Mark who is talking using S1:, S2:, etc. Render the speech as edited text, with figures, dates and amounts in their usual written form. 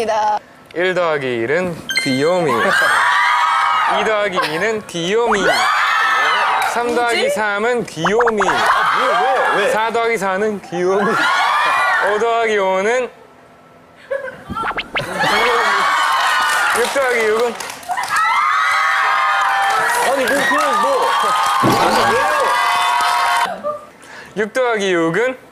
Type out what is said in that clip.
S1: 1 더하기 1은 귀요미. 2 더하기 2는 귀요미. 3 더하기 3은 귀요미.
S2: 왜?
S1: 4 더하기 4는 귀요미. 5 더하기 5는 6 더하기 6은
S2: 아니 뭐 그냥 뭐. 아니 왜요?
S1: 6 더하기 6은